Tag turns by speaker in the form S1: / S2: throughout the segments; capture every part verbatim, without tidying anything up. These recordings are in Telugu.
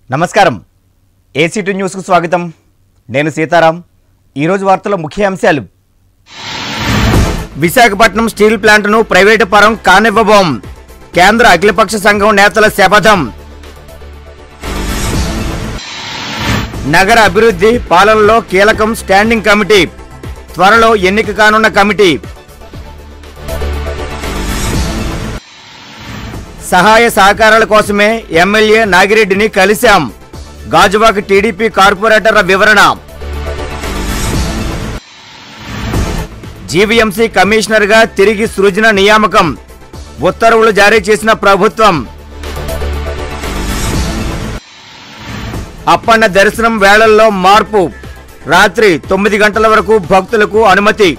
S1: నమస్కారం ఏసీటీ న్యూస్ కు స్వాగతం నేను సీతారాం ఈ రోజు వార్తల ముఖ్య అంశాలు విశాఖపట్నం స్టీల్ ప్లాంట్ ను ప్రైవేట్ పరం కానివ్వబోం కేంద్ర అఖిలపక్ష సంఘం నేతల శపథం నగర అభివృద్ధి పాలనలో కీలకం స్టాండింగ్ కమిటీ త్వరలో ఎన్నిక కానున్న కమిటీ సహాయ సహకారాల కోసమే ఎమ్మెల్యే నాగిరెడ్డిని కలిశాం గాజువాక టీడీపీ కార్పొరేటర్ల వివరణ జీవీఎంసీ కమిషనర్గా తిరిగి సృజన నియామకం ఉత్తర్వులు జారీ చేసిన ప్రభుత్వం అప్పన్న దర్శనం వేళల్లో మార్పు రాత్రి తొమ్మిది గంటల వరకు భక్తులకు అనుమతి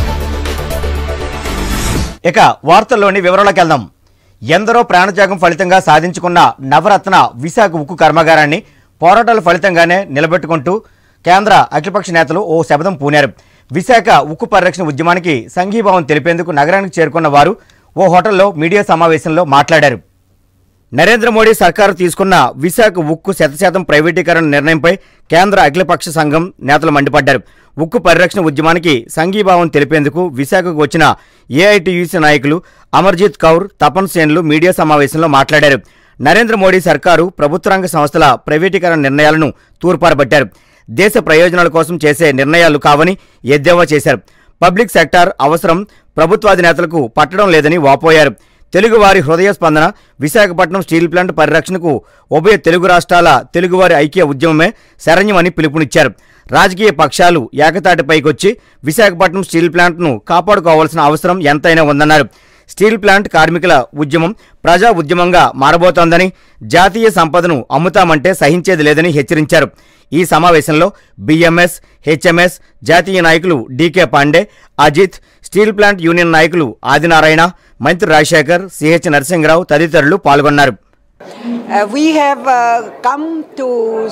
S1: ఇక వార్తల్లోని వివరాలకు వెళ్దాం ఎందరో ప్రాణత్యాగం ఫలితంగా సాధించుకున్న నవరత్న విశాఖ ఉక్కు కర్మాగారాన్ని పోరాటాల ఫలితంగానే నిలబెట్టుకుంటూ కేంద్ర అఖిలపక్ష నేతలు ఓ శపథం పూనారు. విశాఖ ఉక్కు పరిరక్షణ ఉద్యమానికి సంఘీభావం తెలిపేందుకు నగరానికి చేరుకున్న వారు ఓ హోటల్లో మీడియా సమావేశంలో మాట్లాడారు. నరేంద్ర మోడీ సర్కారు తీసుకున్న విశాఖ ఉక్కు శతశాతం ప్రైవేటీకరణ నిర్ణయంపై కేంద్ర అఖిలపక్ష సంఘం నేతలు మండిపడ్డారు. ఉక్కు పరిరక్షణ ఉద్యమానికి సంఘీభావం తెలిపేందుకు విశాఖకు వచ్చిన ఏఐటీయూసీ నాయకులు అమర్జిత్ కౌర్, తపన్ సేన్లు మీడియా సమావేశంలో మాట్లాడారు. నరేంద్ర మోడీ సర్కారు ప్రభుత్వ రంగ సంస్థల ప్రైవేటీకరణ నిర్ణయాలను తూర్పారబట్టారు. దేశ ప్రయోజనాల కోసం చేసే నిర్ణయాలు కావని ఎద్దేవా చేశారు. పబ్లిక్ సెక్టార్ అవసరం ప్రభుత్వాధినేతలకు పట్టడం లేదని వాపోయారు. తెలుగువారి హృదయ స్పందన విశాఖపట్నం స్టీల్ ప్లాంట్ పరిరక్షణకు ఉభయ తెలుగు రాష్ట్రాల తెలుగువారి ఐక్య ఉద్యమమే శరణ్యమని పిలుపునిచ్చారు. రాజకీయ పక్షాలు ఏకతాటిపైకొచ్చి విశాఖపట్నం స్టీల్ ప్లాంట్ను కాపాడుకోవాల్సిన అవసరం ఎంతైనా ఉందన్నారు. స్టీల్ ప్లాంట్ కార్మికుల ఉద్యమం ప్రజా ఉద్యమంగా మారబోతోందని, జాతీయ సంపదను అమ్ముతామంటే సహించేది లేదని హెచ్చరించారు. ఈ సమావేశంలో బిఎంఎస్, హెచ్ఎంఎస్ జాతీయ నాయకులు DK Pandey, Ajit, steel plant union నాయకులు ఆదినారాయణ, మంత్రి రాజశేఖర్, సిహెచ్ నరసింహరావు తదితరులు పాల్గొన్నారు.
S2: Uh, we have uh, come to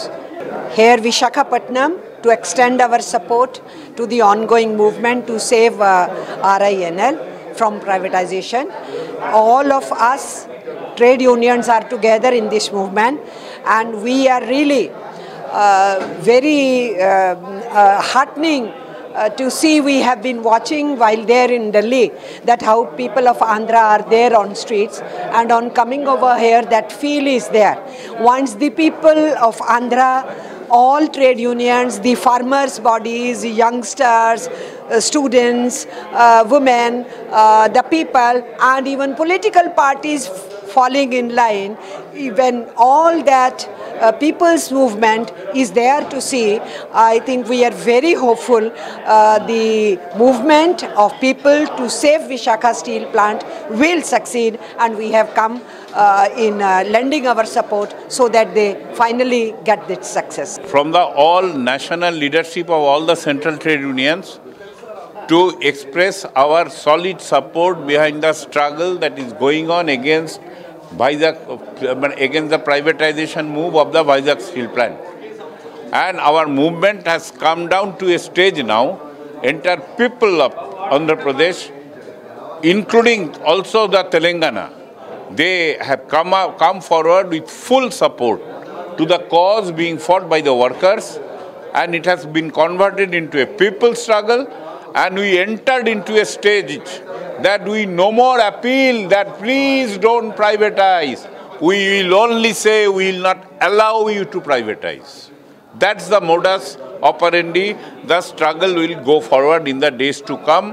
S2: here Visakhapatnam to extend our support to the ongoing movement to save uh, R I N L from privatization. All of us trade unions are together in this movement, and we are really uh, very uh, uh, heartening Uh, to see. We have been watching while there in Delhi that how people of Andhra are there on streets, and on coming over here that feel is there. Once the people of Andhra, all trade unions, the farmers bodies, youngsters, uh, students, uh, women, uh, the people, and even political parties falling in line, when all that uh, people's movement is there to see, I think we are very hopeful uh, the movement of people to save Visakhapatnam steel plant will succeed, and we have come uh, in uh, lending our support so that they finally get this success.
S3: From the all national leadership of all the central trade unions to express our solid support behind the struggle that is going on against Vizag, against the privatization move of the Vizag steel plant. And our movement has come down to a stage now, entire people of Andhra Pradesh, including also the Telangana, they have come, up, come forward with full support to the cause being fought by the workers, and it has been converted into a people struggle, and we entered into a stage that we no more appeal that please don't privatize. We will only say we will not allow you to privatize. That's the modus operandi. The struggle will go forward in the days to come,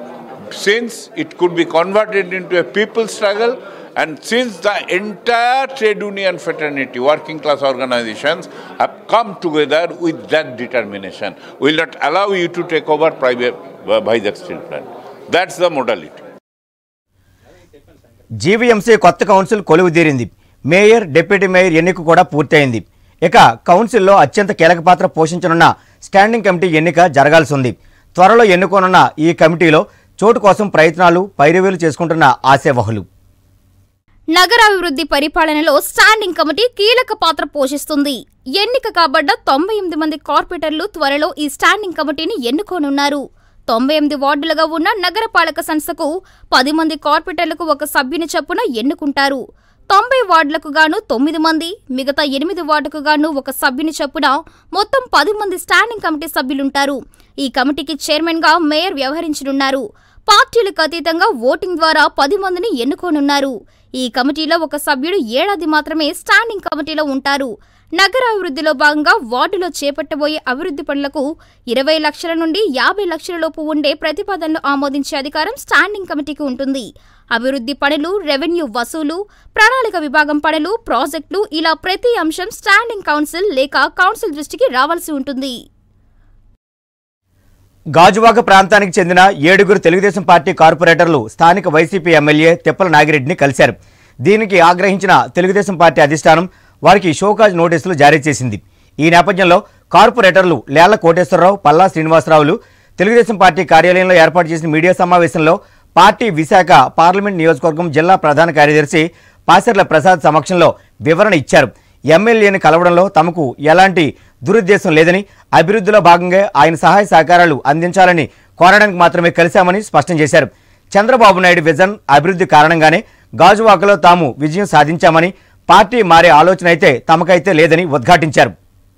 S3: since it could be converted into a people struggle, and since the entire trade union fraternity, working class organizations have come together with that determination. We will not allow you to take over private Vizag steel plant. That's the modality.
S1: GVMC కొత్త కౌన్సిల్ కొలువు తీరింది. మేయర్, డిప్యూటీ మేయర్ ఎన్నిక కూడా పూర్తయింది. ఇక కౌన్సిల్లో అత్యంత కీలక పాత్ర పోషించనున్న స్టాండింగ్ కమిటీ ఎన్నిక జరగాల్సి ఉంది. త్వరలో ఎన్నుకోనున్న ఈ కమిటీలో చోటు కోసం ప్రయత్నాలు పైరవేలు చేసుకుంటున్న ఆశావహులు.
S4: నగరాభివృద్ధి పరిపాలనలో స్టాండింగ్ కమిటీ కీలక పాత్ర పోషిస్తుంది. ఎన్నిక కాబడ్డ తొంభై ఎనిమిది మంది కార్పొరేటర్లు త్వరలో ఈ స్టాండింగ్ కమిటీని ఎన్నుకోనున్నారు. తొంభై ఎనిమిది వార్డులుగా ఉన్న నగరపాలక సంస్థకు పది మంది కార్పొరేటర్లకు ఒక సభ్యుని చొప్పున ఎన్నుకుంటారు. తొంభై వార్డులకు గాను తొమ్మిది మంది, మిగతా ఎనిమిది వార్డుకు గాను ఒక సభ్యుని చొప్పున మొత్తం పది మంది స్టాండింగ్ కమిటీ సభ్యులుంటారు. ఈ కమిటీకి చైర్మన్ గా మేయర్ వ్యవహరించనున్నారు. పార్టీలకు అతీతంగా ఓటింగ్ ద్వారా పది మందిని ఎన్నుకోనున్నారు. ఈ కమిటీలో ఒక సభ్యుడు ఏడాది మాత్రమే స్టాండింగ్ కమిటీలో ఉంటారు. నగరాభివృద్ధిలో భాగంగా వార్డులో చేపట్టబోయే అభివృద్ధి పనులకు ఇరవై లక్షల నుండి యాభై లక్షల లోపు ఉండే ప్రతిపాదనలు ఆమోదించే అధికారం స్టాండింగ్ కమిటీకి ఉంటుంది. అభివృద్ధి పనులు, రెవెన్యూ వసూలు, ప్రణాళిక విభాగం పనులు, ప్రాజెక్టులు ఇలా ప్రతి అంశం స్టాండింగ్ కౌన్సిల్ లేక కౌన్సిల్ దృష్టికి రావాల్సి ఉంటుంది.
S1: గాజువాక ప్రాంతానికి చెందిన ఏడుగురు తెలుగుదేశం పార్టీ కార్పొరేటర్లు స్థానిక వైసీపీ ఎమ్మెల్యే తిప్పల నాగిరెడ్డిని కలిశారు. దీనికి ఆగ్రహించిన తెలుగుదేశం పార్టీ అధిష్టానం వారికి షోకాజ్ నోటీసులు జారీ చేసింది. ఈ నేపథ్యంలో కార్పొరేటర్లు లేళ్ల కోటేశ్వరరావు, పల్లా శ్రీనివాసరావులు తెలుగుదేశం పార్టీ కార్యాలయంలో ఏర్పాటు చేసిన మీడియా సమావేశంలో పార్టీ విశాఖ పార్లమెంట్ నియోజకవర్గం జిల్లా ప్రధాన కార్యదర్శి పాసర్ల ప్రసాద్ సమక్షంలో వివరణ ఇచ్చారు. ఎమ్మెల్యేని కలవడంలో తమకు ఎలాంటి దురుద్దేశం లేదని, అభివృద్ధిలో భాగంగా ఆయన సహాయ సహకారాలు అందించాలని కోరడానికి మాత్రమే కలిశామని స్పష్టం చేశారు. చంద్రబాబు నాయుడు విజన్ అభివృద్ధి కారణంగానే గాజువాకలో తాము విజయం సాధించామని, పార్టీ మారే ఆలోచన అయితే తమకైతే లేదని ఉద్ఘాటించారు.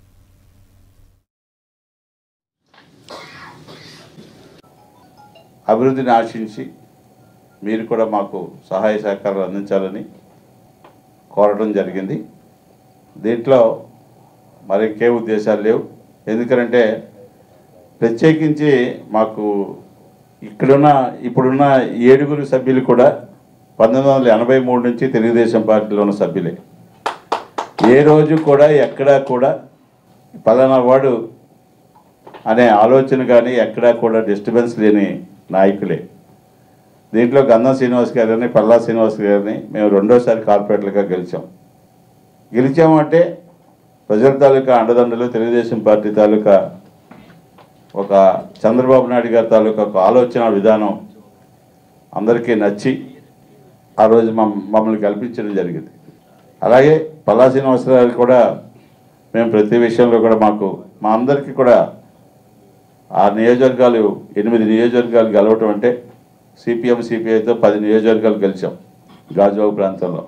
S5: అభివృద్ధిని ఆశించి మీరు కూడా మాకు సహాయ సహకారాలు అందించాలని కోరడం జరిగింది. దీంట్లో మరి ఇంకే ఉద్దేశాలు లేవు. ఎందుకంటే ప్రత్యేకించి మాకు ఇక్కడున్న ఇప్పుడున్న ఏడుగురు సభ్యులు కూడా పంతొమ్మిది వందల ఎనభై మూడు నుంచి తెలుగుదేశం పార్టీలో ఉన్న సభ్యులే. ఏ రోజు కూడా ఎక్కడా కూడా పలానా వాడు అనే ఆలోచన కానీ ఎక్కడా కూడా డిస్టర్బెన్స్ లేని నాయకులే. దీంట్లో గంధం శ్రీనివాస్ గారిని, పల్లా శ్రీనివాస్ గారిని మేము రెండోసారి కార్పొరేటర్గా గెలిచాం. గెలిచామంటే ప్రజల తాలూకా అండదండలు, తెలుగుదేశం పార్టీ తాలూకా ఒక చంద్రబాబు నాయుడు గారి తాలూకా ఒక ఆలోచన విధానం అందరికీ నచ్చి ఆ రోజు మమ్మల్ని కల్పించడం జరిగింది. అలాగే పల్లా శ్రీనివాసరావు కూడా మేము ప్రతి విషయంలో కూడా మాకు మా అందరికీ కూడా ఆ నియోజకవర్గాలు ఎనిమిది నియోజకవర్గాలు గెలవటం అంటే సిపిఎం సిపిఐతో పది నియోజకవర్గాలు గెలిచాం. గాజువాక ప్రాంతంలో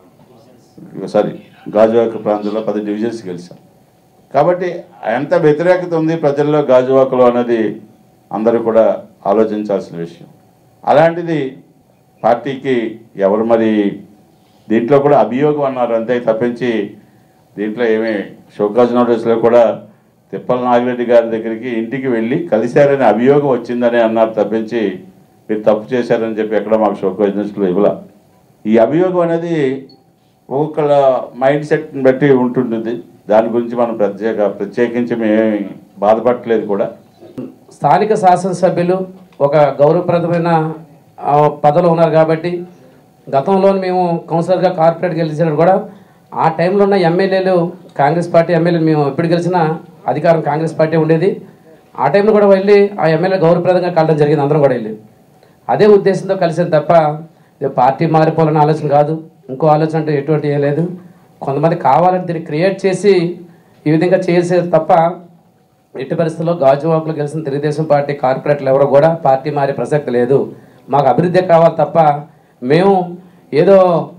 S5: సారీ గాజువాక ప్రాంతంలో పది డివిజన్స్ గెలిచాం. కాబట్టి ఎంత వ్యతిరేకత ఉంది ప్రజల్లో గాజువాకలో అనేది అందరూ కూడా ఆలోచించాల్సిన విషయం. అలాంటిది పార్టీకి ఎవరు మరి దీంట్లో కూడా అభియోగం అన్నారు అంతే తప్పించి దీంట్లో ఏమీ షోకాజ్ నోటీసులో కూడా తిప్పల నాగిరెడ్డి గారి దగ్గరికి ఇంటికి వెళ్ళి కలిశారని అభియోగం వచ్చిందని అన్నారు తప్పించి మీరు తప్పు చేశారని చెప్పి ఎక్కడ మాకు షోకాజ్ నోటీసులు ఇవ్వాల. ఈ అభియోగం అనేది ఒక్కొక్కళ్ళ మైండ్ సెట్ని బట్టి ఉంటుంటుంది. దాని గురించి మనం ప్రత్యేక ప్రత్యేకించి మేమేమి బాధపడలేదు కూడా.
S6: స్థానిక శాసనసభ్యులు ఒక గౌరవప్రదమైన పదవిలో ఉన్నారు కాబట్టి గతంలో మేము కౌన్సిలర్గా కార్పొరేట్ గెలిచినప్పుడు కూడా ఆ టైంలో ఉన్న ఎమ్మెల్యేలు కాంగ్రెస్ పార్టీ ఎమ్మెల్యేలు మేము ఎప్పుడు గెలిచినా అధికారం కాంగ్రెస్ పార్టీ ఉండేది. ఆ టైంలో కూడా వెళ్ళి ఆ ఎమ్మెల్యే గౌరవప్రదంగా కలడం జరిగింది. అందరం కూడా వెళ్ళి అదే ఉద్దేశంతో కలిసేది తప్ప పార్టీ మారిపోవాలనే ఆలోచన కాదు. ఇంకో ఆలోచన అంటే ఎటువంటి ఏం లేదు. కొంతమంది కావాలని దీన్ని క్రియేట్ చేసి ఈ విధంగా చేసేది తప్ప ఎట్టి పరిస్థితుల్లో గాజువాకలో గెలిచిన తెలుగుదేశం పార్టీ కార్పొరేటర్లు ఎవరో కూడా పార్టీ మారే ప్రసక్తి లేదు. మాకు అభివృద్ధి కావాలి తప్ప మేము ఏదో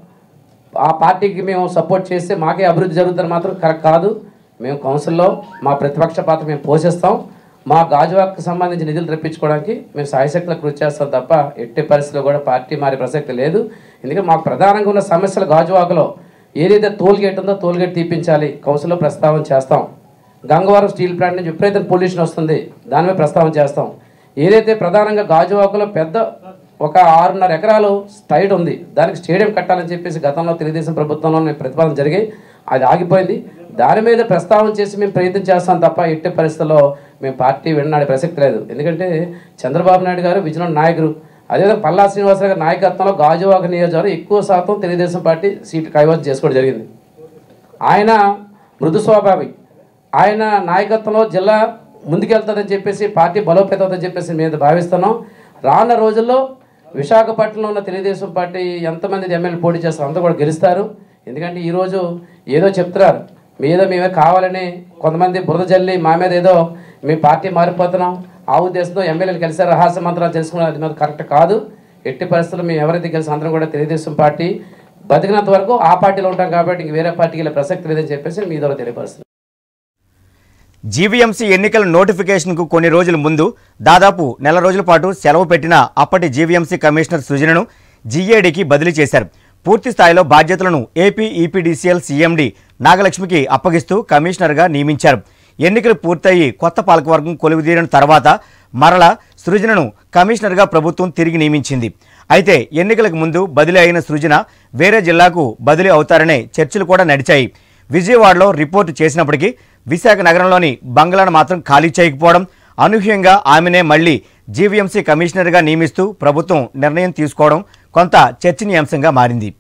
S6: ఆ పార్టీకి మేము సపోర్ట్ చేస్తే మాకే అభివృద్ధి జరుగుతుందని మాత్రం కరెక్ట్ కాదు. మేము కౌన్సిల్లో మా ప్రతిపక్ష పాత్ర మేము పోషిస్తాం. మా గాజువాకకు సంబంధించి నిధులు రప్పించుకోవడానికి మేము సాయశక్తులు కృషి చేస్తాం తప్ప ఎట్టి పరిస్థితుల్లో కూడా పార్టీ మారే ప్రసక్తి లేదు. ఎందుకంటే మాకు ప్రధానంగా ఉన్న సమస్యలు గాజువాకలో ఏదైతే టోల్ గేట్ ఉందో టోల్ గేట్ తీపించాలి, కౌన్సిల్లో ప్రస్తావన చేస్తాం. గంగవరం స్టీల్ ప్లాంట్ నుంచి విపరీత పొల్యూషన్ వస్తుంది, దాని మీద ప్రస్తావన చేస్తాం. ఏదైతే ప్రధానంగా గాజువాకలో పెద్ద ఒక ఆరున్నర ఎకరాలు స్టైడ్ ఉంది, దానికి స్టేడియం కట్టాలని చెప్పేసి గతంలో తెలుగుదేశం ప్రభుత్వంలో ప్రతిపాదన జరిగి అది ఆగిపోయింది. దాని మీద ప్రస్తావన చేసి మేము ప్రయత్నం చేస్తాం తప్ప ఎట్టి పరిస్థితుల్లో మేము పార్టీ విన్నాడే ప్రసక్తి లేదు. ఎందుకంటే చంద్రబాబు నాయుడు గారు విజయనగరం నాయకుడు, అదేవిధంగా పల్లా శ్రీనివాసరావు గారి నాయకత్వంలో గాజువాక నియోజకవర్గం ఎక్కువ శాతం తెలుగుదేశం పార్టీ సీట్లు కైవసం చేసుకోవడం జరిగింది. ఆయన మృదు స్వభావి, ఆయన నాయకత్వంలో జిల్లా ముందుకెళ్తుందని చెప్పేసి పార్టీ బలోపేతం అవుతుందని చెప్పేసి మేము భావిస్తున్నాం. రానున్న రోజుల్లో విశాఖపట్నంలో ఉన్న తెలుగుదేశం పార్టీ ఎంతమంది ఎమ్మెల్యే పోటీ చేస్తారు అంతా కూడా గెలుస్తారు. ఎందుకంటే ఈరోజు ఏదో చెప్తున్నారు మీద మేమే కావాలని కొంతమంది బురద జల్లి మా మీద ఏదో మేము పార్టీ మారిపోతున్నాం ఆ ఉద్దేశంతో ఎమ్మెల్యేలు కలిసారు రహస్య మంత్రాలు తెలుసుకున్నారు. అది మీద కరెక్ట్ కాదు. ఎట్టి పరిస్థితుల్లో మేము ఎవరైతే కలిసి అందరం కూడా తెలుగుదేశం పార్టీ బతికినంత వరకు ఆ పార్టీలో ఉంటాం కాబట్టి ఇంక వేరే పార్టీకి వెళ్ళే ప్రసక్తి లేదని చెప్పేసి మీ ద్వారా తెలియపరుస్తుంది.
S1: జీవీఎంసీ ఎన్నికల నోటిఫికేషన్కు కొన్ని రోజుల ముందు దాదాపు నెల రోజుల పాటు సెలవు పెట్టిన అప్పటి జీవీఎంసీ కమిషనర్ సృజనను జీఏడీకి బదిలీ చేశారు. పూర్తి స్థాయిలో బాధ్యతలను ఏపీ ఈపీడీసీఎల్ సీఎండీ నాగలక్ష్మికి అప్పగిస్తూ కమిషనర్గా నియమించారు. ఎన్నికలు పూర్తయి కొత్త పాలకవర్గం కొలువుదీరిన తర్వాత మరల సృజనను కమిషనర్గా ప్రభుత్వం తిరిగి నియమించింది. అయితే ఎన్నికలకు ముందు బదిలీ అయిన సృజన వేరే జిల్లాకు బదిలీ అవుతారనే చర్చలు కూడా నడిచాయి. విజయవాడలో రిపోర్టు చేసినప్పటికీ విశాఖ నగరంలోని బంగ్లాను మాత్రం ఖాళీ చేయకపోవడం, అనూహ్యంగా ఆమెనే మళ్లీ జీవీఎంసీ కమిషనర్గా నియమిస్తూ ప్రభుత్వం నిర్ణయం తీసుకోవడం కొంత చర్చనీయాంశంగా మారింది.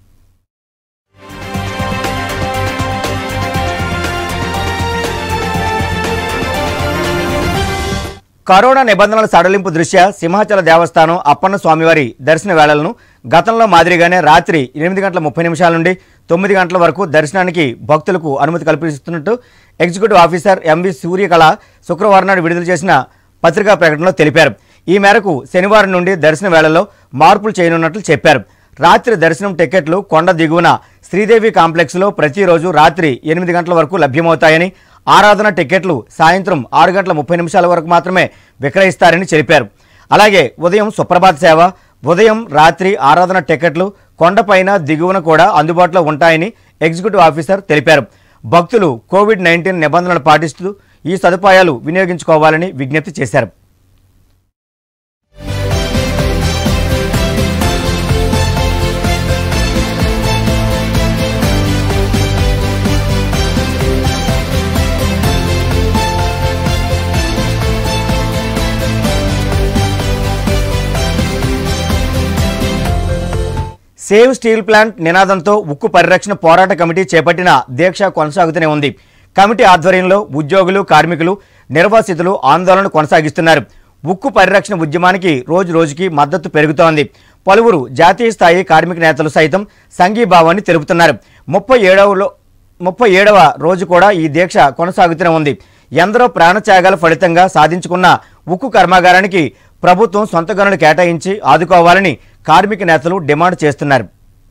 S1: కరోనా నిబంధనల సడలింపు దృష్ట్యా సింహాచల దేవస్థానం అప్పన్న స్వామివారి దర్శన వేళలను గతంలో మాదిరిగానే రాత్రి ఎనిమిది గంటల ముప్పై నిమిషాల నుండి తొమ్మిది గంటల వరకు దర్శనానికి భక్తులకు అనుమతి కల్పిస్తున్నట్టు ఎగ్జిక్యూటివ్ ఆఫీసర్ ఎంవి సూర్యకళ శుక్రవారం నాడు విడుదల చేసిన పత్రికా ప్రకటనలో తెలిపారు. ఈ మేరకు శనివారం నుండి దర్శన వేళల్లో మార్పులు చేయనున్నట్లు చెప్పారు. రాత్రి దర్శనం టికెట్లు కొండ దిగువన శ్రీదేవి కాంప్లెక్స్లో ప్రతిరోజు రాత్రి ఎనిమిది గంటల వరకు లభ్యమవుతాయని, ఆరాధన టికెట్లు సాయంత్రం ఆరు గంటల ముప్పై నిమిషాల వరకు మాత్రమే విక్రయిస్తారని తెలిపారు. అలాగే ఉదయం సుప్రభాత సేవ, ఉదయం రాత్రి ఆరాధన టికెట్లు కొండపైన దిగువన కూడా అందుబాటులో ఉంటాయని ఎగ్జిక్యూటివ్ ఆఫీసర్ తెలిపారు. భక్తులు కోవిడ్ నైన్టీన్ నిబంధనలు పాటిస్తూ ఈ సదుపాయాలు వినియోగించుకోవాలని విజ్ఞప్తి చేశారు. సేవ్ స్టీల్ ప్లాంట్ నినాదంతో ఉక్కు పరిరక్షణ పోరాట కమిటీ చేపట్టిన దీక్ష కొనసాగుతూనే ఉంది. కమిటీ ఆధ్వర్యంలో ఉద్యోగులు, కార్మికులు, నిర్వాసితులు ఆందోళన కొనసాగిస్తున్నారు. ఉక్కు పరిరక్షణ ఉద్యమానికి రోజు రోజుకి మద్దతు పెరుగుతోంది. పలువురు జాతీయ స్థాయి కార్మిక నేతలు సైతం సంఘీభావాన్ని తెలుపుతున్నారు. ముప్పై ఏడవలో ముప్పై ఏడవ రోజు కూడా ఈ దీక్ష కొనసాగుతూనే ఉంది. ఎందరో ప్రాణత్యాగాల ఫలితంగా సాధించుకున్న ఉక్కు కర్మాగారానికి ప్రభుత్వం సొంత గనులు కేటాయించి ఆదుకోవాలని కార్మిక నేతలు డిమాండ్ చేస్తున్నారు.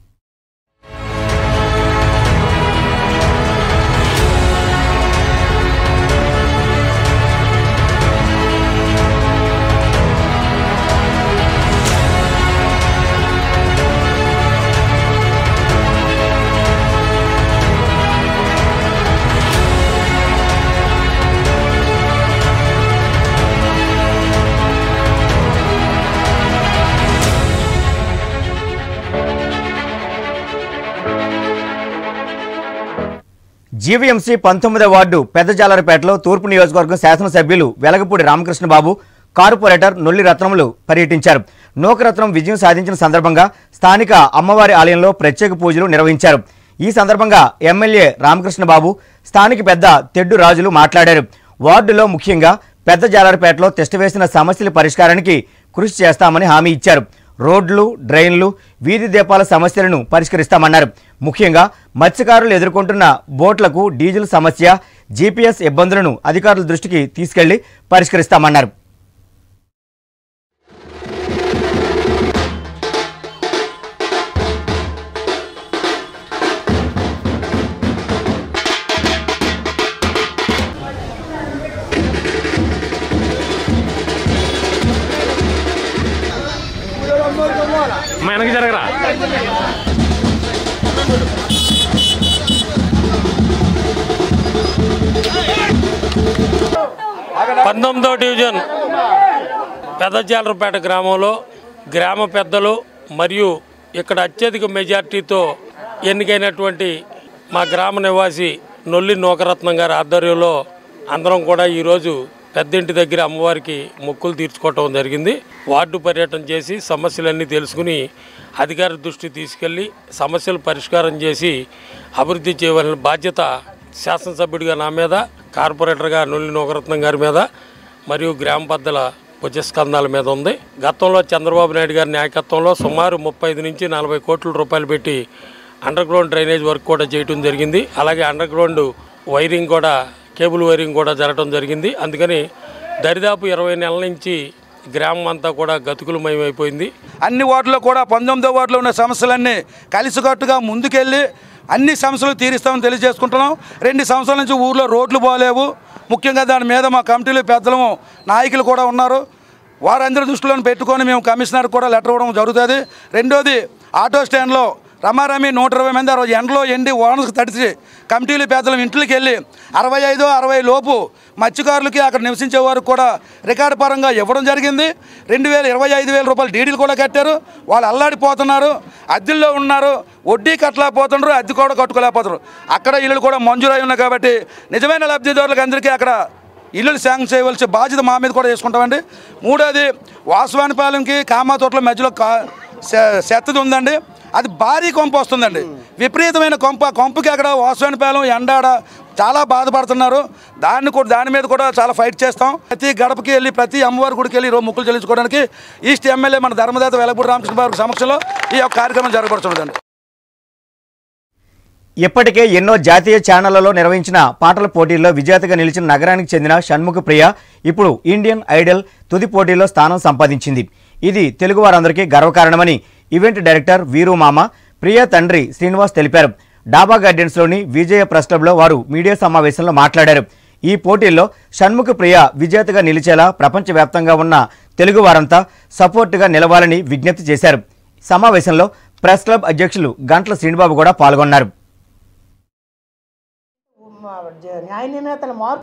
S1: జీవీఎంసీ పంతొమ్మిదవ వార్డు పెద్దజాలరపేటలో తూర్పు నియోజకవర్గం శాసనసభ్యులు వెలగపూడి రామకృష్ణబాబు, కార్పొరేటర్ నొల్లి రత్నములు పర్యటించారు. నూకరత్నం విజయం సాధించిన సందర్భంగా స్థానిక అమ్మవారి ఆలయంలో ప్రత్యేక పూజలు నిర్వహించారు. ఈ సందర్భంగా ఎమ్మెల్యే రామకృష్ణబాబు, స్థానిక పెద్ద తెడ్డు రాజులు మాట్లాడారు. వార్డులో ముఖ్యంగా పెద్దజాలరపేటలో తిష్టవేసిన సమస్యల పరిష్కారానికి కృషి చేస్తామని హామీ ఇచ్చారు. రోడ్లు, డ్రైన్లు, వీధి దీపాల సమస్యలను పరిష్కరిస్తామన్నారు. ముఖ్యంగా మత్స్యకారులు ఎదుర్కొంటున్న బోట్లకు డీజిల్ సమస్య, జీపీఎస్ ఇబ్బందులను అధికారుల దృష్టికి తీసుకెళ్లి పరిష్కరిస్తామన్నారు.
S7: మనకి జరగరా పంతొమ్మిదవ డివిజన్ పెద్దజాలరపేట గ్రామంలో గ్రామ పెద్దలు మరియు ఇక్కడ అత్యధిక మెజార్టీతో ఎన్నికైనటువంటి మా గ్రామ నివాసి నొల్లి నూకరత్నం గారి ఆధ్వర్యంలో అందరం కూడా ఈరోజు పెద్దింటి దగ్గర అమ్మవారికి మొక్కులు తీర్చుకోవటం జరిగింది. వార్డు పర్యటన చేసి సమస్యలన్నీ తెలుసుకుని అధికార దృష్టి తీసుకెళ్లి సమస్యలు పరిష్కారం చేసి అభివృద్ధి చేయవలసిన బాధ్యత శాసనసభ్యుడిగా నా మీద, కార్పొరేటర్గా నొల్లి నూకరత్నం గారి మీద మరియు గ్రామ పెద్దల భుజస్కంధాల మీద ఉంది. గతంలో చంద్రబాబు నాయుడు గారి నాయకత్వంలో సుమారు ముప్పై ఐదు నుంచి నలభై కోట్ల రూపాయలు పెట్టి అండర్ గ్రౌండ్ డ్రైనేజ్ వర్క్ కూడా చేయడం జరిగింది. అలాగే అండర్ గ్రౌండ్ వైరింగ్ కూడా, కేబుల్ వైరింగ్ కూడా జరగడం జరిగింది. అందుకని దరిదాపు ఇరవై నెలల నుంచి గ్రామం అంతా కూడా గతుకులమయమైపోయింది.
S8: అన్ని వార్డులో కూడా పంతొమ్మిదో వార్డులో ఉన్న సమస్యలన్నీ కలిసికట్టుగా ముందుకెళ్ళి అన్ని సమస్యలు తీరుస్తామని తెలియజేసుకుంటున్నాం. రెండు సంవత్సరాల నుంచి ఊర్లో రోడ్లు బాగాలేవు. ముఖ్యంగా దాని మీద మా కమిటీలు పెద్దలు నాయకులు కూడా ఉన్నారు. వారందరి దృష్టిలో పెట్టుకొని మేము కమిషనర్ కూడా లెటర్ ఇవ్వడం జరుగుతుంది. రెండోది ఆటో స్టాండ్లో రమారమి నూట ఇరవై మంది అరవై ఎండలో ఎండి ఓనర్స్కి తడిచి కమిటీలు పెద్దలు ఇంట్లోకి వెళ్ళి అరవై ఐదు అరవై లోపు మత్స్యకారులకి అక్కడ నివసించే వారికి కూడా రికార్డు పరంగా ఇవ్వడం జరిగింది. రెండు వేల ఇరవై ఐదు వేల రూపాయలు డీడీలు కూడా కట్టారు. వాళ్ళు అల్లాడిపోతున్నారు, అద్దెల్లో ఉన్నారు, వడ్డీ కట్టలేకపోతున్నారు, అద్దె కూడా కట్టుకోలేకపోతున్నారు. అక్కడ ఇల్లులు కూడా మంజూరై ఉన్నాయి కాబట్టి నిజమైన లబ్ధిదారులకు అందరికీ అక్కడ ఇల్లులు శాంక్షన్ చేయవలసి బాధ్యత మా మీద కూడా చేసుకుంటామండి. మూడోది వాసవానిపాలెంకి కామాతోటల మధ్యలో కా చెత్తది ఉందండి. అది భారీ కొంప వస్తుందండి, విపరీతమైన కొంప. కొంపకి అక్కడ వాసవానిపాలెం ఎండాడ చాలా బాధపడుతున్నారు. దాన్ని కూడా దాని మీద కూడా చాలా ఫైట్ చేస్తాం. ప్రతి గడపకి వెళ్ళి ప్రతి అమ్మవారి గుడికి వెళ్ళి ఈరోజు ముక్కులు చెల్లించుకోవడానికి ఈస్ట్ ఎమ్మెల్యే మన ధర్మదాత వెలగపూడి రామకృష్ణ బాబు సమక్షంలో ఈ యొక్క కార్యక్రమం జరగబడుతుందండి.
S1: ఇప్పటికే ఎన్నో జాతీయ ఛానళ్లలో నిర్వహించిన పాటల పోటీల్లో విజేతగా నిలిచిన నగరానికి చెందిన షణ్ముఖ ప్రియ ఇప్పుడు ఇండియన్ ఐడల్ తుది పోటీలో స్థానం సంపాదించింది. ఇది తెలుగు వారందరికీ గర్వకారణమని ఈవెంట్ డైరెక్టర్ వీరు మామ, ప్రియ తండ్రి శ్రీనివాస్ తెలిపారు. డాబా గార్డెన్స్లోని విజయ ప్రెస్ క్లబ్లో వారు మీడియా సమావేశంలో మాట్లాడారు. ఈ పోటీల్లో షణ్ముఖ ప్రియ విజేతగా నిలిచేలా ప్రపంచవ్యాప్తంగా ఉన్న తెలుగు వారంతా సపోర్టుగా నిలవాలని విజ్ఞప్తి చేశారు. సమావేశంలో ప్రెస్ క్లబ్ అధ్యక్షులు గంట్ల శ్రీనిబాబు కూడా పాల్గొన్నారు.
S9: న్యాయ నిర్ణేతల మార్పు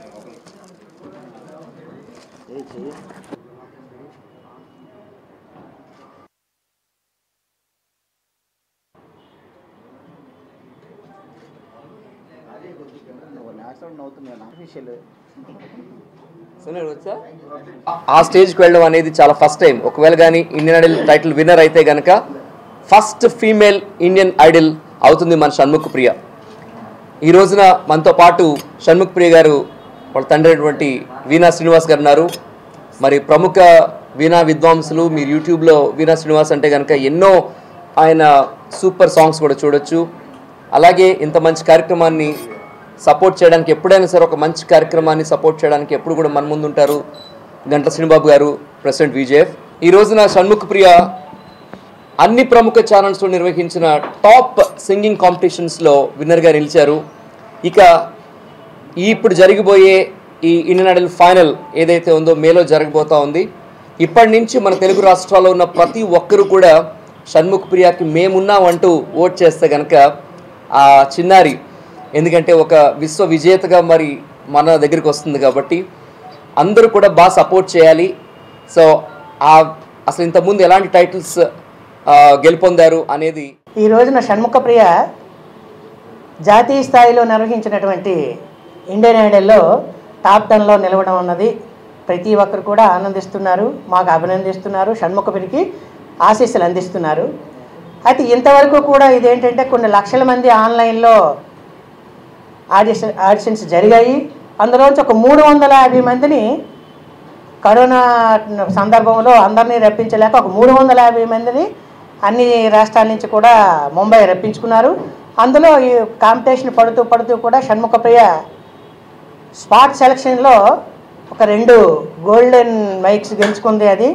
S10: ఆ స్టేజ్కి వెళ్ళడం అనేది చాలా ఫస్ట్ టైం. ఒకవేళ కానీ ఇండియన్ ఐడల్ టైటిల్ విన్నర్ అయితే కనుక ఫస్ట్ ఫీమేల్ ఇండియన్ ఐడల్ అవుతుంది మన షణ్ముఖ ప్రియ. ఈ రోజున మనతో పాటు షణ్ముఖ ప్రియ గారు వాళ్ళ తండ్రి అయినటువంటి వీణా శ్రీనివాస్ గారు ఉన్నారు. మరి ప్రముఖ వీణా విద్వాంసులు. మీరు యూట్యూబ్లో వీణా శ్రీనివాస్ అంటే కనుక ఎన్నో ఆయన సూపర్ సాంగ్స్ కూడా చూడొచ్చు. అలాగే ఇంత మంచి కార్యక్రమాన్ని సపోర్ట్ చేయడానికి ఎప్పుడైనా సరే ఒక మంచి కార్యక్రమాన్ని సపోర్ట్ చేయడానికి ఎప్పుడు కూడా మన ముందు ఉంటారు గంట్ల శ్రీనిబాబు గారు, ప్రెసిడెంట్ విజేఎఫ్. ఈ రోజున షణ్ముఖ ప్రియ అన్ని ప్రముఖ ఛానల్స్లో నిర్వహించిన టాప్ సింగింగ్ కాంపిటీషన్స్లో విన్నర్గా నిలిచారు. ఇక ఇప్పుడు జరిగిపోయే ఈ ఇండియన్ ఐడల్ ఫైనల్ ఏదైతే ఉందో మేలో జరగబోతూ ఉంది. ఇప్పటి నుంచి మన తెలుగు రాష్ట్రాల్లో ఉన్న ప్రతి ఒక్కరూ కూడా షణ్ముఖ ప్రియకి మేమున్నామంటూ ఓట్ చేస్తే కనుక ఆ చిన్నారి, ఎందుకంటే ఒక విశ్వ విజేతగా మరి మన దగ్గరికి వస్తుంది కాబట్టి అందరూ కూడా బాగా సపోర్ట్ చేయాలి. సో ఆ అసలు ఇంతకుముందు ఎలాంటి టైటిల్స్ గెలుపొందారు అనేది
S9: ఈ రోజున షణ్ముఖ ప్రియ జాతీయ స్థాయిలో నిర్వహించినటువంటి ఇండియన్ ఐడల్లో టాప్ టెన్లో నిలవడం అన్నది ప్రతి ఒక్కరు కూడా ఆనందిస్తున్నారు, మాకు అభినందిస్తున్నారు, షణ్ముఖ ప్రియకి ఆశీస్సులు అందిస్తున్నారు. అయితే ఇంతవరకు కూడా ఇదేంటంటే కొన్ని లక్షల మంది ఆన్లైన్లో ఆడిషన్ ఆడిషన్స్ జరిగాయి. అందులోంచి ఒక మూడు వందల యాభై మందిని కరోనా సందర్భంలో అందరినీ రప్పించలేక ఒక మూడు వందల యాభై మందిని అన్ని రాష్ట్రాల నుంచి కూడా ముంబై రప్పించుకున్నారు. అందులో ఈ కాంపిటీషన్ పడుతూ పడుతూ కూడా షణ్ముఖ ప్రియ స్పాట్ సెలక్షన్లో ఒక రెండు గోల్డెన్ మైక్స్ గెలుచుకుంది. అది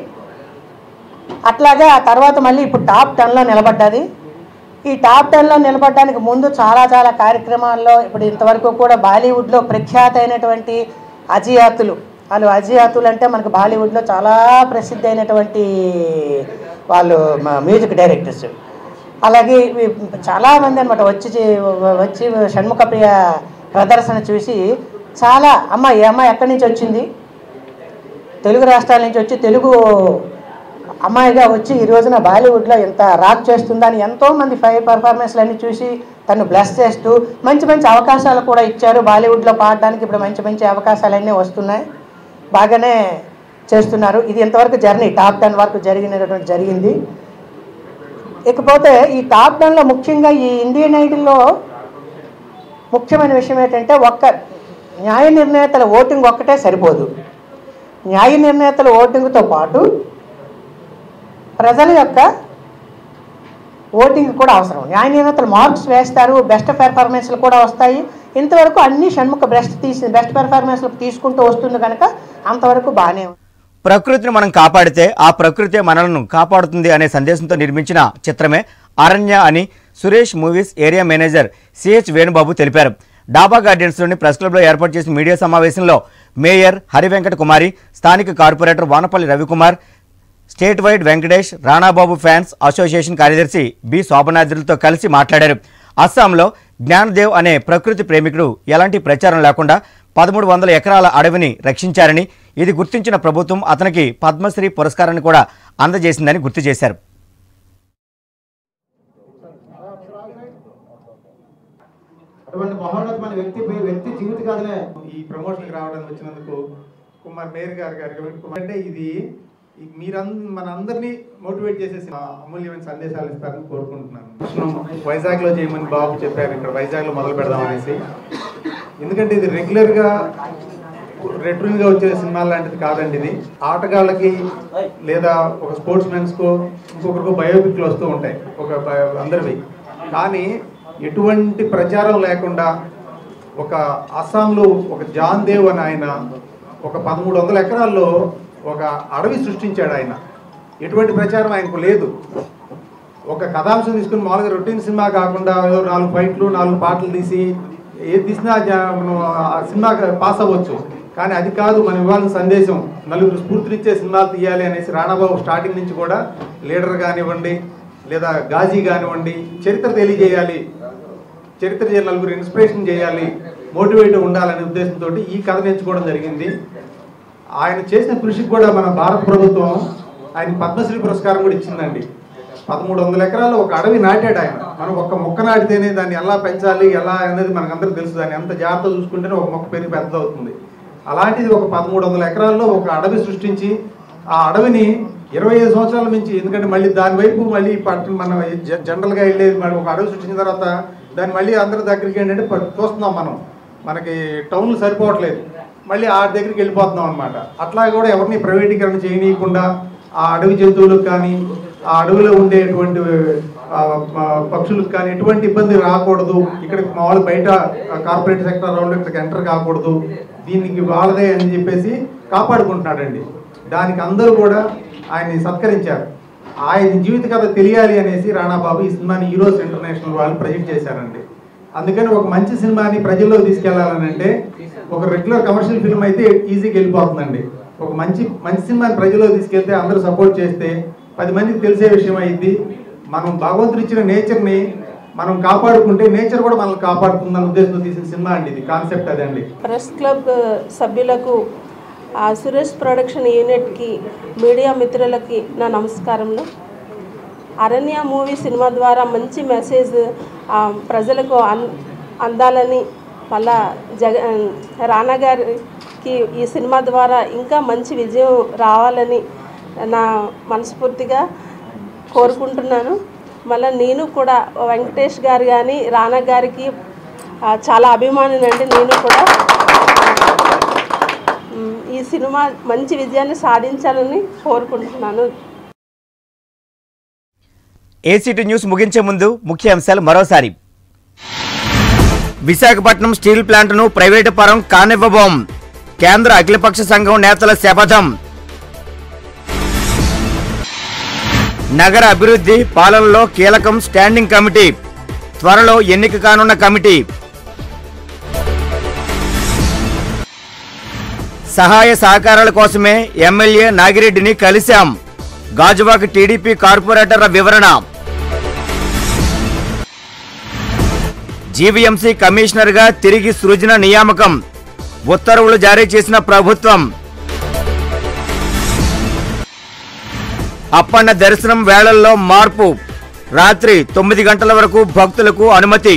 S9: అట్లాగా ఆ తర్వాత మళ్ళీ ఇప్పుడు టాప్ టెన్లో నిలబడ్డది. ఈ టాప్ టెన్లో నిలబడడానికి ముందు చాలా చాలా కార్యక్రమాల్లో ఇప్పుడు ఇంతవరకు కూడా బాలీవుడ్లో ప్రఖ్యాత అయినటువంటి అజియాతులు, వాళ్ళు అజియాతులు అంటే మనకు బాలీవుడ్లో చాలా ప్రసిద్ధి అయినటువంటి వాళ్ళు మ్యూజిక్ డైరెక్టర్స్. అలాగే చాలామంది అనమాట వచ్చి వచ్చి షణ్ముఖ ప్రియ ప్రదర్శన చూసి చాలా అమ్మ ఈ అమ్మాయి ఎక్కడి నుంచి వచ్చింది, తెలుగు రాష్ట్రాల నుంచి వచ్చి తెలుగు అమ్మాయిగా వచ్చి ఈ రోజున బాలీవుడ్లో ఎంత రాక్ చేస్తుందని ఎంతోమంది ఫైవ్ పర్ఫార్మెన్స్లు అన్నీ చూసి తను బ్లెస్ చేస్తూ మంచి మంచి అవకాశాలు కూడా ఇచ్చారు. బాలీవుడ్లో పాడడానికి ఇప్పుడు మంచి మంచి అవకాశాలన్నీ వస్తున్నాయి, బాగానే చేస్తున్నారు. ఇది ఇంతవరకు జర్నీ టాప్ టెన్ వరకు జరిగినటువంటి జరిగింది. ఇకపోతే ఈ టాప్ టెన్లో ముఖ్యంగా ఈ ఇండియన్ ఐడల్లో ముఖ్యమైన విషయం ఏంటంటే ఒక్క న్యాయ నిర్ణేతల ఓటింగ్ ఒక్కటే సరిపోదు. న్యాయ నిర్ణేతల ఓటింగ్తో పాటు ప్రజల యొక్క ఓటింగ్ కూడా అవసరం. న్యాయ నిర్ణేతలు మార్క్స్ వేస్తారు, బెస్ట్ పెర్ఫార్మెన్స్లు కూడా వస్తాయి. ఇంతవరకు అన్ని షణ్ముఖ బెస్ట్ తీసి బెస్ట్ పెర్ఫార్మెన్స్లు తీసుకుంటూ వస్తుంది కనుక అంతవరకు బాగానే ఉంది.
S1: ప్రకృతిని మనం కాపాడితే ఆ ప్రకృతే మనలను కాపాడుతుంది అనే సందేశంతో నిర్మించిన చిత్రమే అరణ్య అని Suresh movies area manager CH Venubabu తెలిపారు. డాబా గార్డెన్స్లోని ప్రెస్ క్లబ్లో ఏర్పాటు చేసిన మీడియా సమావేశంలో మేయర్ హరివెంకట కుమారి, స్థానిక corporator Vanapalli Ravikumar, state wide Venkatesh, Ranababu fans association కార్యదర్శి బి శోభనాద్రులతో కలిసి మాట్లాడారు. అస్సాంలో జ్ఞానదేవ్ అనే ప్రకృతి ప్రేమికుడు ఎలాంటి ప్రచారం లేకుండా పదమూడు వందల ఎకరాల అడవిని రక్షించారని, ఇది గుర్తించిన ప్రభుత్వం అతనికి పద్మశ్రీ పురస్కారాన్ని కూడా అందజేసిందని గుర్తు చేశారు.
S11: అటువంటి మహోన్నతమైన వ్యక్తి వ్యక్తి జీవితకాలనే ఈ ప్రమోషన్కి రావడానికి వచ్చినందుకు కుమార్ మేయర్ గారు గారికి అంటే ఇది మీరంద మన అందరినీ మోటివేట్ చేసేసి అమూల్యమైన సందేశాలు ఇస్తారని కోరుకుంటున్నాను. వైజాగ్లో చేయమని బాబు చెప్పారు, ఇక్కడ వైజాగ్లో మొదలు పెడదాం అనేసి. ఎందుకంటే ఇది రెగ్యులర్గా రెట్రూన్గా వచ్చే సినిమా లాంటిది కాదండి. ఇది ఆటగాళ్ళకి లేదా ఒక స్పోర్ట్స్ మెన్స్కో ఇంకొకరికో బయోపిక్లు వస్తూ ఉంటాయి ఒక అందరివి. కానీ ఎటువంటి ప్రచారం లేకుండా ఒక అస్సాంలో ఒక జాన్ దేవ్ అని ఆయన ఒక పదమూడు వందల ఎకరాల్లో ఒక అడవి సృష్టించాడు. ఆయన ఎటువంటి ప్రచారం ఆయనకు లేదు. ఒక కథాంశం తీసుకుని మామూలుగా రొటీన్ సినిమా కాకుండా నాలుగు ఫైట్లు నాలుగు పాటలు తీసి ఏది తీసినా మనం ఆ సినిమా పాస్ అవ్వచ్చు. కానీ అది కాదు మనం ఇవ్వాల్సిన సందేశం. నలుగురు స్ఫూర్తినిచ్చే సినిమాలు తీయాలి అనేసి రాణాబాబు స్టార్టింగ్ నుంచి కూడా లీడర్ కానివ్వండి లేదా గాజీ కానివ్వండి చరిత్ర తెలియజేయాలి, చరిత్ర నలుగురు ఇన్స్పిరేషన్ చేయాలి, మోటివేట్ ఉండాలనే ఉద్దేశంతో ఈ కథను ఎంచుకోవడం జరిగింది. ఆయన చేసిన కృషికి కూడా మన భారత ప్రభుత్వం ఆయన పద్మశ్రీ పురస్కారం కూడా ఇచ్చిందండి. పదమూడు వందల ఎకరాల్లో ఒక అడవి నాటాడు ఆయన. మనం ఒక్క మొక్క నాటితేనే దాన్ని ఎలా పెంచాలి ఎలా అనేది మనకందరికీ తెలుసు. దాన్ని ఎంత జాగ్రత్త చూసుకుంటేనే ఒక మొక్క పెరిగి పెద్ద అవుతుంది. అలాంటిది ఒక పదమూడు వందల ఎకరాల్లో ఒక అడవి సృష్టించి ఆ అడవిని ఇరవై ఐదు సంవత్సరాల నుంచి, ఎందుకంటే మళ్ళీ దాని వైపు మళ్ళీ పట్టు మనం జనరల్గా వెళ్ళేది మనం ఒక అడవి సృష్టించిన తర్వాత దాన్ని మళ్ళీ అందరి దగ్గరికి ఏంటంటే చూస్తున్నాం మనం, మనకి టౌన్లు సరిపోవట్లేదు, మళ్ళీ ఆ దగ్గరికి వెళ్ళిపోతున్నాం అనమాట. అట్లా కూడా ఎవరిని ప్రైవేటీకరణ చేయనీయకుండా ఆ అడవి జంతువులకు కానీ ఆ అడవిలో ఉండేటువంటి పక్షులకు కానీ ఎటువంటి ఇబ్బంది రాకూడదు. ఇక్కడ మామూలు బయట కార్పొరేట్ సెక్టర్ వాళ్ళు ఇక్కడికి ఎంటర్ కాకూడదు, దీనికి వాళ్ళదే అని చెప్పేసి కాపాడుకుంటున్నాడండి. దానికి అందరూ కూడా ఆయన్ని సత్కరించారు. ఆయన జీవిత కథ తెలియాలి అనేసి రాణాబాబు ఈ సినిమాని ఈరోజు ఇంటర్నేషనల్ వాళ్ళు ప్రజెంట్ చేశారండి. అందుకని ఒక మంచి సినిమాని ప్రజల్లోకి తీసుకెళ్లాలని అంటే ఒక రెగ్యులర్ కమర్షియల్ ఫిల్మ్ అయితే ఈజీగా వెళ్ళిపోతుందండి. ఒక మంచి మంచి సినిమాని ప్రజల్లోకి తీసుకెళ్తే అందరూ సపోర్ట్ చేస్తే పది మందికి తెలిసే విషయం అయింది. మనం భగవంతుడు ఇచ్చిన నేచర్ని మనం కాపాడుకుంటే నేచర్ కూడా మనల్ని కాపాడుతుందన్న ఉద్దేశంతో తీసిన సినిమా అండి ఇది. కాన్సెప్ట్ అదండి.
S12: ప్రెస్ క్లబ్ సభ్యులకు, ఆ సురేష్ ప్రొడక్షన్ యూనిట్కి, మీడియా మిత్రులకి నా నమస్కారములు. అరణ్య మూవీ సినిమా ద్వారా మంచి మెసేజ్ ప్రజలకు అన్ అందాలని, మళ్ళా జగ రానా గారికి ఈ సినిమా ద్వారా ఇంకా మంచి విజయం రావాలని నా మనస్ఫూర్తిగా కోరుకుంటున్నాను. మళ్ళీ నేను కూడా వెంకటేష్ గారు కానీ రానా గారికి చాలా అభిమానినండి. నేను కూడా ఈ సినిమా మంచి విజయాన్ని సాధించాలని కోరుకుంటున్నాను.
S1: ఏసీటీ న్యూస్ ముగించే ముందు ముఖ్య అంశాలు మరోసారి. విశాఖపట్నం స్టీల్ ప్లాంట్ను ప్రైవేటు పరం కానివ్వబోం, కేంద్ర అఖిలపక్ష సంఘం నేతల శపథం. నగర అభివృద్ధి పాలనలో కీలకం స్టాండింగ్ కమిటీ, త్వరలో ఎన్నిక కానున్న కమిటీ. సహాయ సహకారాల కోసమే ఎమ్మెల్యే నాగిరెడ్డిని కలిశాం, గాజువాక టీడీపీ కార్పొరేటర్ల వివరణ. జీవీఎంసీ కమిషనర్గా తిరిగి సృజన నియామకం, ఉత్తర్వులు జారీ చేసిన ప్రభుత్వం. అప్పన్న దర్శనం వేళల్లో మార్పు, రాత్రి తొమ్మిది గంటల వరకు భక్తులకు అనుమతి.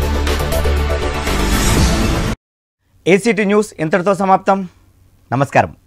S1: ఏసీటీ న్యూస్ ఇంతటితో సమాప్తం. నమస్కారం.